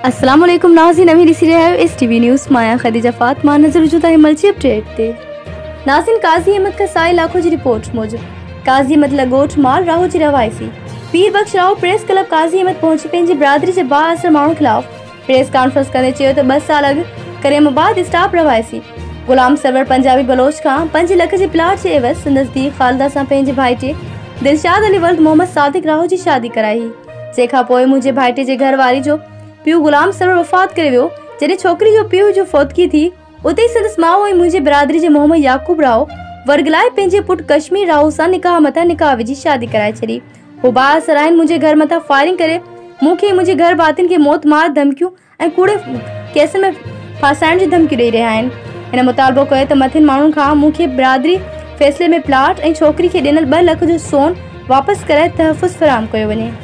अस्सलाम वालेकुम नाज़रीन, अभी ॾिसी रहिया आहियो STV न्यूज़। मां ख़दीजा फ़ातिमा, नज़र विझो था मर्ची अपडेट ते। नाज़रीन, काज़ी अहमद कसाई इलाक़ो जी रिपोर्ट मूजिब काज़ी अहमद लगोट माल राहो जी रवायसी पीर बख्श राहो प्रेस क्लब काज़ी अहमद पहुंची पंहिंजी बिरादरी जे बाअसर माण्हुनि खिलाफ़ प्रेस कॉन्फ्रेंस कंदे चयो त 2 साल अॻु करीमाबाद स्टाफ रवायसी गुलाम सरवर पंजाबी बलोच खां 5 लाख जे प्लाट जे एवज़ संदसि धीउ ख़ालिदा सां पंहिंजे भाइटे दिलशाद अली वल्द मोहम्मद सादिक राहो जी शादी कराई हुई। जंहिंखां पोइ मुंहिंजे भाइटे जे घरवारी जो पीउ गुलाम सरवर वफ़ात करे वियो। जॾहिं छोकिरी जो पीउ जो फौतगी थी, उते ई संदसि माउ ऐं मुंहिंजे बिरादरी जे मोहम्मद याकूब राहो वर्गलाए पंहिंजे पुटु कश्मीर राहो सां निकाह मथां निकाह विझी शादी कराए छॾी। हू बाअसर आहिनि मुंहिंजे घर मथां फायरिंग करे मूंखे मुंहिंजे घर भातियुनि खे मौत मार धमकियूं ऐं कूड़े केस में फासाइण जी धमकियूं ॾेई रहिया आहिनि। हिन मुतालबो कयो त मथियुनि माण्हुनि खां मूंखे बिरादरी फ़ैसिले में प्लाट ऐं छोकिरी खे ॾिनल 2 लाख जो सोन वापसि कराए तहफ़ुज़ फ़राहम कयो वञे।